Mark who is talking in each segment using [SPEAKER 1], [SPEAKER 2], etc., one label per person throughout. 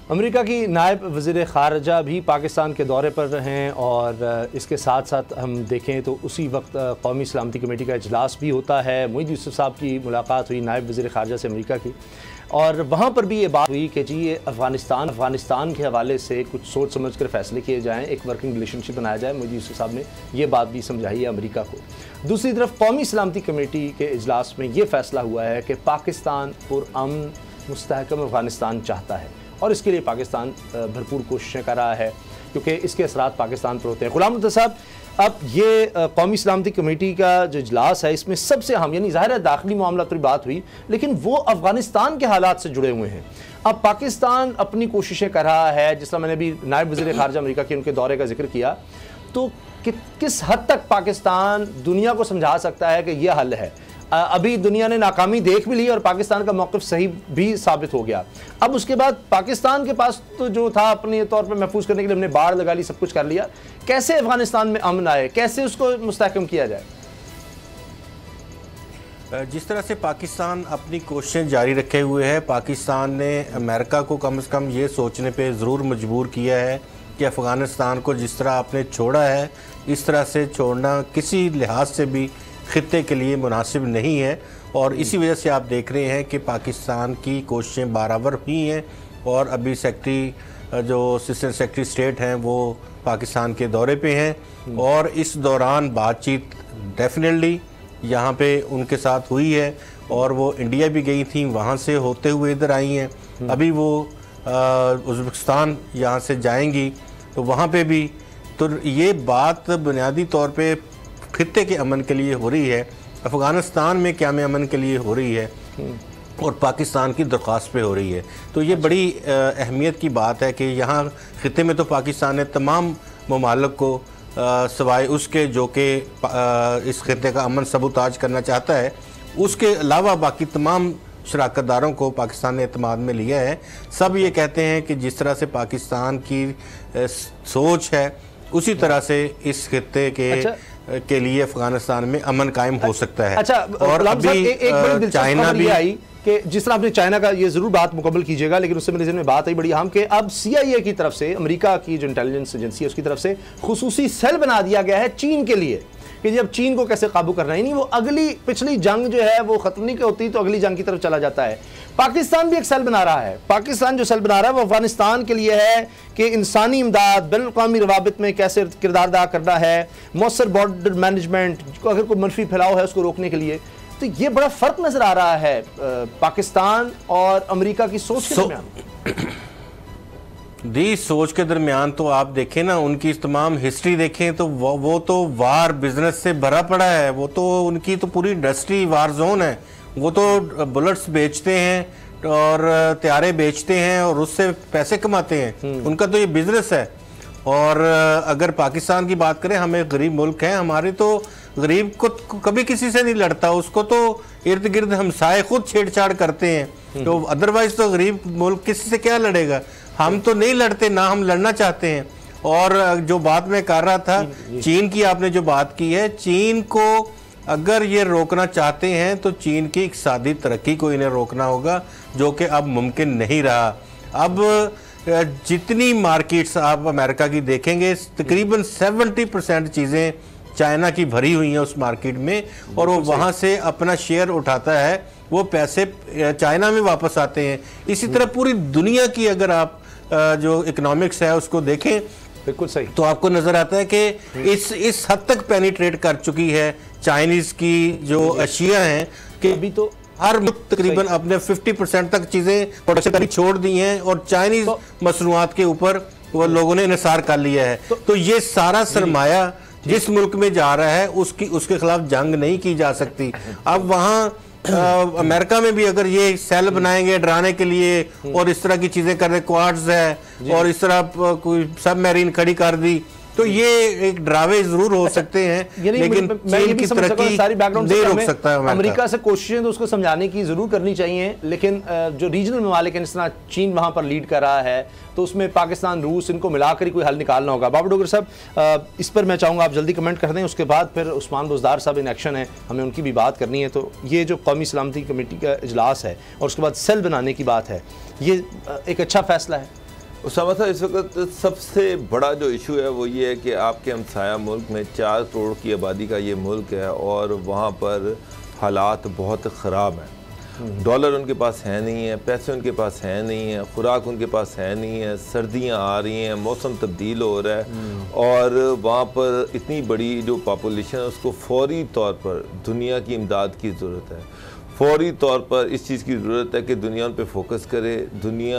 [SPEAKER 1] America की नायब वज़ीर ख़ारजा भी पाकिस्तान के दौरे पर हैं और इसके साथ साथ हम देखें तो उसी वक्त कौमी सलामती कमेटी का इजलास भी होता है। मोईद यूसुफ साहब की मुलाकात हुई नायब वज़ीर ख़ारजा से अमेरिका की, और वहाँ पर भी ये बात हुई कि जी ये अफ़गानिस्तान के हवाले से कुछ सोच समझ कर फ़ैसले किए जाएँ, एक वर्किंग रिलेशनशिप बनाया जाए। मोईद यूसुफ साहब ने ये बात भी समझाई है अमेरिका को। दूसरी तरफ कौमी सलामती कमेटी के इजलास में ये फ़ैसला हुआ है कि पाकिस्तान पुरअमन मुस्तहकम अफ़गानिस्तान चाहता है और इसके लिए पाकिस्तान भरपूर कोशिशें कर रहा है, क्योंकि इसके असरात पाकिस्तान पर होते हैं। ग़ुलाम मुर्तज़ा साहब, अब ये कौमी सलामती कमेटी का जो इजलास है, इसमें सबसे अहम, यानी ज़ाहिर है दाखिली मामला पर बात हुई, लेकिन वो अफ़गानिस्तान के हालात से जुड़े हुए हैं। अब पाकिस्तान अपनी कोशिशें कर रहा है, जिस तरह मैंने अभी नायब वज़ीर ख़ारजा अमेरिका के उनके दौरे का जिक्र किया, तो किस हद तक पाकिस्तान दुनिया को समझा सकता है कि यह हल है। अभी दुनिया ने नाकामी देख भी ली और पाकिस्तान का मौक़िफ़ सही भी साबित हो गया। अब उसके बाद पाकिस्तान के पास तो जो था अपने तौर पर महफूज करने के लिए हमने बाड़ लगा ली, सब कुछ कर लिया। कैसे अफ़गानिस्तान में अमन आए, कैसे उसको मुस्तहकम किया जाए?
[SPEAKER 2] जिस तरह से पाकिस्तान अपनी कोशिशें जारी रखे हुए है, पाकिस्तान ने अमेरिका को कम से कम ये सोचने पे ज़रूर मजबूर किया है कि अफ़गानिस्तान को जिस तरह आपने छोड़ा है, इस तरह से छोड़ना किसी लिहाज से भी ख़ित्ते के लिए मुनासिब नहीं है। और इसी वजह से आप देख रहे हैं कि पाकिस्तान की कोशिशें बराबर हुई हैं, और अभी जो असिस्टेंट सेक्रेटरी स्टेट हैं वो पाकिस्तान के दौरे पे हैं, और इस दौरान बातचीत डेफिनेटली यहाँ पे उनके साथ हुई है, और वो इंडिया भी गई थी, वहाँ से होते हुए इधर आई हैं। अभी वो उज़्बेकिस्तान यहाँ से जाएंगी, तो वहाँ पे भी तो ये बात बुनियादी तौर पे खित्ते के अमन के लिए हो रही है, अफ़गानिस्तान में क़याम अमन के लिए हो रही है, और पाकिस्तान की दरख्वास्त पे हो रही है। तो ये बड़ी अहमियत की बात है कि यहाँ खित्ते में तो पाकिस्तान ने तमाम ममालिक को सवाए उसके जो कि इस खित्ते का अमन सबूताज करना चाहता है, उसके अलावा बाकी तमाम शराकतदारों को पाकिस्तान ने एतमाद में लिया है। सब ये कहते हैं कि जिस तरह से पाकिस्तान की सोच है, उसी तरह से इस खित्ते के लिए अफगानिस्तान में अमन कायम हो सकता है।
[SPEAKER 1] अच्छा,
[SPEAKER 2] और अभी चाइना भी
[SPEAKER 1] आई कि जिस तरह आपने चाइना का ये ज़रूर बात मुकम्मल कीजिएगा, लेकिन उससे मेरे ज़हन में बात आई बड़ी अहम कि अब CIA की तरफ से, अमेरिका की जो इंटेलिजेंस एजेंसी है उसकी तरफ से खुसूसी सेल बना दिया गया है चीन के लिए, कि जब चीन को कैसे काबू करना है। नहीं, वो पिछली जंग जो है वो ख़त्म नहीं होती तो अगली जंग की तरफ चला जाता है। पाकिस्तान भी एक सेल बना रहा है। पाकिस्तान जो सेल बना रहा है वो अफगानिस्तान के लिए है कि इंसानी इमदाद, बैनुल-अक़वामी रवाबित में कैसे किरदार अदा करना है, मौसर बॉर्डर मैनेजमेंट को अगर कोई मनफी फैलाव है उसको रोकने के लिए। तो ये बड़ा फ़र्क नज़र आ रहा है पाकिस्तान और अमेरिका की सोच के दरमियान।
[SPEAKER 2] दी सोच के दरमियान तो आप देखें ना, उनकी तमाम हिस्ट्री देखें तो वो तो वार बिजनेस से भरा पड़ा है। वो तो उनकी तो पूरी इंडस्ट्री वार जोन है। वो तो बुलेट्स बेचते हैं और तैयारे बेचते हैं और उससे पैसे कमाते हैं। उनका तो ये बिजनेस है। और अगर पाकिस्तान की बात करें, हम एक गरीब मुल्क हैं, हमारे तो गरीब को कभी किसी से नहीं लड़ता, उसको तो इर्द गिर्द हमसाए खुद छेड़छाड़ करते हैं। तो अदरवाइज तो गरीब मुल्क किसी से क्या लड़ेगा। हम तो नहीं लड़ते, ना हम लड़ना चाहते हैं। और जो बात मैं कर रहा था, चीन की आपने जो बात की है, चीन को अगर ये रोकना चाहते हैं तो चीन की इक़्तिसादी तरक्की को इन्हें रोकना होगा, जो कि अब मुमकिन नहीं रहा। अब जितनी मार्केट्स आप अमेरिका की देखेंगे, तकरीबन 70% चीज़ें चाइना की भरी हुई हैं उस मार्केट में, और वो वहाँ से अपना शेयर उठाता है, वो पैसे चाइना में वापस आते हैं। इसी तरह पूरी दुनिया की अगर आप जो इकोनॉमिक्स है उसको देखें,
[SPEAKER 1] बिल्कुल सही,
[SPEAKER 2] तो आपको नजर आता है कि इस हद तक पेनिट्रेट कर चुकी है चाइनीज की जो अशिया हैं कि अभी तो हर मुल्क तकरीबन अपने 50% तक चीजें प्रोडक्शन करनी छोड़ दी हैं, और चाइनीज मसनूआत के ऊपर वो लोगों ने इन्हिसार कर लिया है। तो ये सारा सरमाया जिस मुल्क में जा रहा है उसके खिलाफ जंग नहीं की जा सकती। अब वहाँ अमेरिका में भी अगर ये सेल बनाएंगे डराने के लिए और इस तरह की चीजें कर रहे, क्वाड्स है और इस तरह कोई सबमरीन खड़ी कर दी, तो ये एक डरावे जरूर हो सकते हैं, लेकिन चीन की तरक्की नहीं रोक सकता है।
[SPEAKER 1] अमेरिका से कोशिशें तो उसको समझाने की जरूर करनी चाहिए, लेकिन जो रीजनल ममालिक हैं, जिस तरह चीन वहाँ पर लीड कर रहा है, तो उसमें पाकिस्तान, रूस, इनको मिलाकर ही कोई हल निकालना होगा। बाबर डोगर साहब, इस पर मैं चाहूँगा आप जल्दी कमेंट कर दें, उसके बाद फिर उस्मान बुज़दार साहब इन एक्शन है, हमें उनकी भी बात करनी है। तो ये जो कौमी सलामती कमेटी का इजलास है और उसके बाद सेल बनाने की बात है, ये एक अच्छा फैसला है।
[SPEAKER 3] उसामा साहब, इस वक्त सबसे बड़ा जो इशू है वो ये है कि आपके हमसाया मुल्क में 4 करोड़ की आबादी का ये मुल्क है और वहाँ पर हालात बहुत ख़राब हैं। डॉलर उनके पास है नहीं है, पैसे उनके पास है नहीं है, खुराक उनके पास है नहीं है, सर्दियाँ आ रही हैं, मौसम तब्दील हो रहा है और वहाँ पर इतनी बड़ी जो पॉपुलेशन है उसको फौरी तौर पर दुनिया की इमदाद की ज़रूरत है। फौरी तौर पर इस चीज़ की ज़रूरत है कि दुनिया उन पर फोकस करे, दुनिया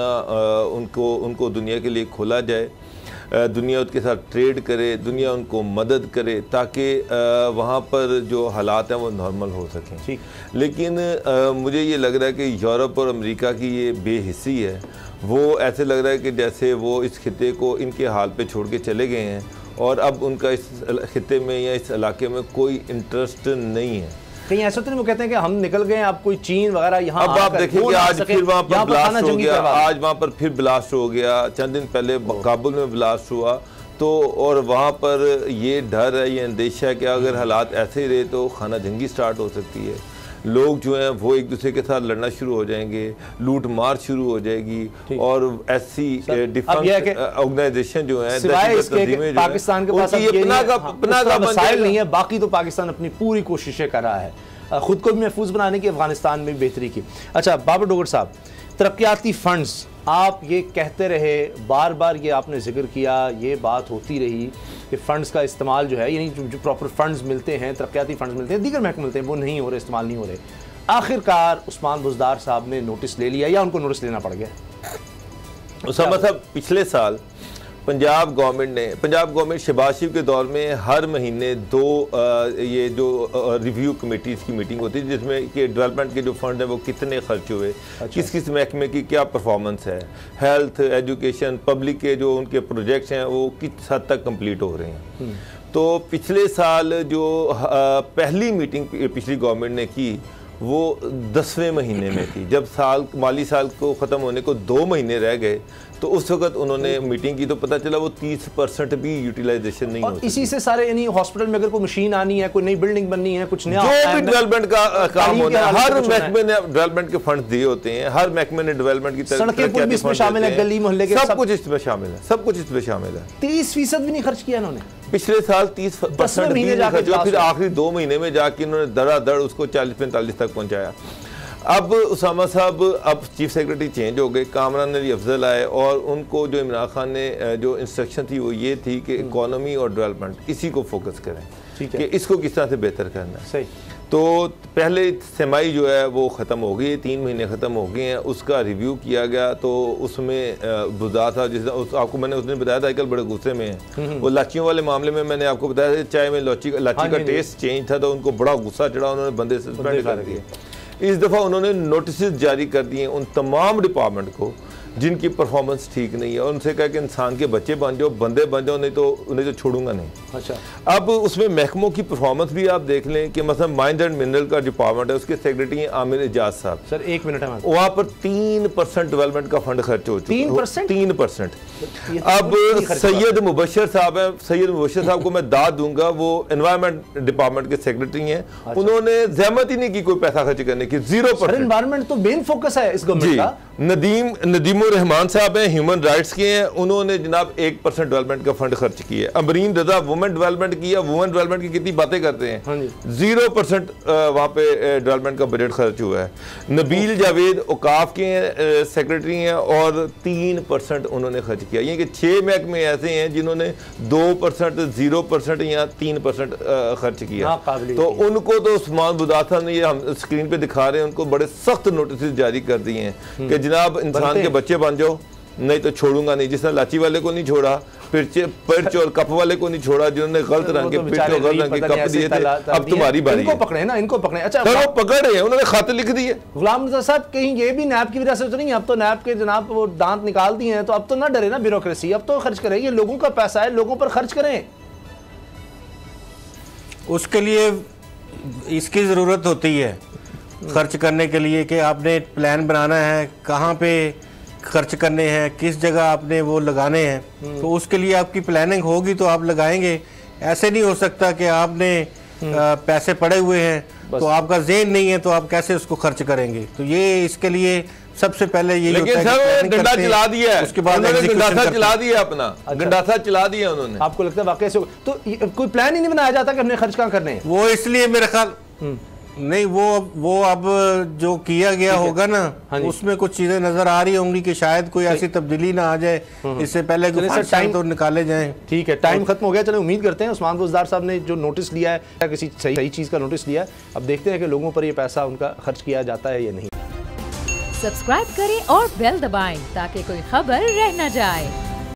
[SPEAKER 3] उनको दुनिया के लिए खोला जाए, दुनिया उसके साथ ट्रेड करे, दुनिया उनको मदद करे ताकि वहाँ पर जो हालात हैं वो नॉर्मल हो सकें। ठीक, लेकिन मुझे ये लग रहा है कि यूरोप और अमेरिका की ये बेहिस्सी है, वो ऐसे लग रहा है कि जैसे वो इस खिते को इनके हाल पे छोड़ के चले गए हैं और अब उनका इस खिते में या इस इलाके में कोई इंटरेस्ट नहीं है।
[SPEAKER 1] कहीं ऐसा तो नहीं वो कहते हैं कि हम निकल गए, आप कोई चीन वगैरह यहाँ
[SPEAKER 3] अब आप देखेंगे आज फिर वहाँ पर ब्लास्ट हो गया, आज वहाँ पर फिर ब्लास्ट हो गया, चंद दिन पहले काबुल में ब्लास्ट हुआ। तो और वहाँ पर ये डर है, ये अंदेशा है कि अगर हालात ऐसे ही रहे तो खाना जंगी स्टार्ट हो सकती है, लोग जो हैं वो एक दूसरे के साथ लड़ना शुरू हो जाएंगे, लूट मार शुरू हो जाएगी और ऐसी डिफेंस ऑर्गेनाइजेशन जो है
[SPEAKER 1] पाकिस्तान के पास मसाइल नहीं है, बाकी तो पाकिस्तान अपनी पूरी कोशिशें कर रहा है खुद को भी महफूज बनाने की, अफगानिस्तान में बेहतरी की। अच्छा बाबर डोगर साहब, तरक्याती फंड्स आप ये कहते रहे, बार बार ये आपने जिक्र किया, ये बात होती रही कि फ़ंड्स का इस्तेमाल जो है, यानी जो प्रॉपर फ़ंड्स मिलते हैं, तरक्याती फ़ंड्स मिलते हैं, दीगर महकमे मिलते हैं, वो नहीं हो रहे, इस्तेमाल नहीं हो रहे। आखिरकार उस्मान बुज़दार साहब ने नोटिस ले लिया या उनको नोटिस लेना पड़ गया?
[SPEAKER 3] उसामा साहब, पिछले साल पंजाब गवर्नमेंट शहबाज शरीफ के दौर में हर महीने 2 ये जो रिव्यू कमेटीज़ की मीटिंग होती है जिसमें कि डेवलपमेंट के जो फंड हैं वो कितने खर्च हुए, किस किस महकमे की क्या परफॉर्मेंस है, हेल्थ, एजुकेशन, पब्लिक के जो उनके प्रोजेक्ट्स हैं वो किस हद तक कंप्लीट हो रहे हैं। तो पिछले साल जो पहली मीटिंग पिछली गवर्नमेंट ने की वो 10वें महीने में थी, जब माली साल को ख़त्म होने को 2 महीने रह गए तो उस वक्त उन्होंने मीटिंग की तो पता चला वो 30% भी यूटिलाइजेशन नहीं होती।
[SPEAKER 1] इसी से सारे, यानी हॉस्पिटल में अगर कोई मशीन आनी है, कोई नई बिल्डिंग बननी है, कुछ नया
[SPEAKER 3] जो भी डेवलपमेंट का काम होना है, हर महकमे ने डेवलपमेंट के फंड दिए होते हैं, हर महकमे ने डेवलपमेंट की
[SPEAKER 1] सड़कें इसमें शामिल है, गली मोहल्ले के
[SPEAKER 3] सब कुछ इसमें शामिल है, सब कुछ इसमें शामिल है।
[SPEAKER 1] 30% भी नहीं खर्च किया इन्होंने
[SPEAKER 3] पिछले साल, 30% भी नहीं खर्चा, फिर आखिरी 2 महीने में जाके इन्होंने धड़ाधड़ उसको 40-45 तक पहुंचाया। अब उसामा साहब, अब चीफ सेक्रेटरी चेंज हो गए, कामरान अली अफजल आए और उनको जो इमरान खान ने जो इंस्ट्रक्शन थी वो ये थी कि इकोनॉमी और डेवलपमेंट इसी को फोकस करें कि इसको किस तरह से बेहतर करना है।
[SPEAKER 1] सही।
[SPEAKER 3] तो पहले सेमाई जो है वो ख़त्म हो गई, 3 महीने ख़त्म हो गए हैं, उसका रिव्यू किया गया तो उसमें बुज़दार था, जिस आपको मैंने उसने बताया था आजकल बड़े गुस्से में हैं, वो लाचियों वाले मामले में मैंने आपको बताया था, चाय में लाची का टेस्ट चेंज था तो उनको बड़ा गुस्सा चढ़ा, उन्होंने बंदे सस्पेंड कर दिए। इस दफ़ा उन्होंने नोटिस जारी कर दिए उन तमाम डिपार्टमेंट को जिनकी परफॉर्मेंस ठीक नहीं है और उनसे कहा कि इंसान के बच्चे बन जाओ, बंदे बन जाओ, नहीं तो उन्हें तो छोड़ूंगा नहीं।
[SPEAKER 1] अच्छा,
[SPEAKER 3] अब उसमें महकमों की परफॉर्मेंस भी आप देख लें कि मतलब माइंस एंड मिनरल का डिपार्टमेंट है, उसके सेक्रेटरी हैं आमिर एजाज साहब।
[SPEAKER 1] सर 1 मिनट है,
[SPEAKER 3] वहाँ पर 3% डेवलपमेंट का फंड खर्च हो चुका है। 3%। अब सैयद मुबशर साहब है, सैयद मुबशर साहब को मैं दाद दूंगा, वो एनवायरमेंट डिपार्टमेंट के सेक्रेटरी हैं। अच्छा। उन्होंने जहमत ही नहीं की कोई पैसा खर्च करने की, 0%।
[SPEAKER 1] एनवायरमेंट तो मेन फोकस है इस गवर्नमेंट का।
[SPEAKER 3] नदीमुर रहमान साहब हैं, ह्यूमन राइट्स के हैं, उन्होंने जनाब 1% डेवलपमेंट का फंड खर्च किया। अमरीन रजा वुमेन डेवलपमेट किया, वुमेन डेवलपमेंट की कितनी बातें करते हैं, 0% वहाँ पे डेवलपमेंट का बजट खर्च हुआ है। नबील जावेद औकाफ के सेक्रेटरी हैं और 3% उन्होंने खर्च किया। ये कि 6 महकमे ऐसे हैं जिन्होंने 2%, 0% या 3% खर्च किया। तो उनको तो उस्मान बुज़दार साहब ने, ये हम स्क्रीन पे दिखा रहे हैं, उनको बड़े सख्त नोटिस जारी कर दिए हैं कि जनाब इंसान के बच्चे बन जाओ, नहीं तो छोड़ूंगा नहीं। जिसने लाची वाले को नहीं छोड़ा, पिर्च और कप वाले को नहीं छोड़ा, जिन्होंने गलत रंग के पिर्च और गलत रंग के कप दिए थे, अब तुम्हारी बारी है।
[SPEAKER 1] इनको पकड़े ना, इनको पकड़े। अच्छा,
[SPEAKER 3] वो पकड़ रहे हैं, उन्होंने खाते लिख दिए।
[SPEAKER 1] गुलाम रज़ा साहब, कहीं ये भी नैब की वजह से तो नहीं? अब तो नैब के जनाब वो दांत निकाल दिए हैं, तो अब तो ना डरे ना ब्यूरोक्रेसी, अब तो खर्च करें, ये लोगों का पैसा है, लोगों पर खर्च करें।
[SPEAKER 2] उसके लिए इसकी ज़रूरत होती है खर्च करने के लिए कि आपने प्लान बनाना है, कहाँ पे खर्च करने हैं, किस जगह आपने वो लगाने हैं, तो उसके लिए आपकी प्लानिंग होगी तो आप लगाएंगे। ऐसे नहीं हो सकता कि आपने पैसे पड़े हुए हैं, तो आपका ज़हन नहीं है, तो आप कैसे उसको खर्च करेंगे? तो ये इसके लिए सबसे पहले ये
[SPEAKER 3] लेकिन सर गंडा चला दिया है,
[SPEAKER 2] उसके बाद
[SPEAKER 3] गंडासा चला दिया अपना। गंडासा चला दिया उन्होंने।
[SPEAKER 1] आपको लगता है वाकई से तो कोई प्लान ही नहीं बनाया जाता कि हमने खर्च कहाँ करने हैं?
[SPEAKER 2] वो इसलिए मेरे ख्याल नहीं, वो अब जो किया गया होगा ना, उसमें कुछ चीजें नजर आ रही होंगी कि शायद कोई ऐसी तब्दीली ना आ जाए, इससे पहले टाइम तो निकाले जाएं।
[SPEAKER 1] ठीक है, टाइम खत्म हो गया। चलो उम्मीद करते हैं उस्मान बुज़दार साहब ने जो नोटिस लिया है, किसी सही चीज़ का नोटिस लिया है, अब देखते हैं कि लोगों पर ये पैसा उनका खर्च किया जाता है या नहीं।
[SPEAKER 4] सब्सक्राइब करें और बेल दबाएं ताकि कोई खबर रह न जाए।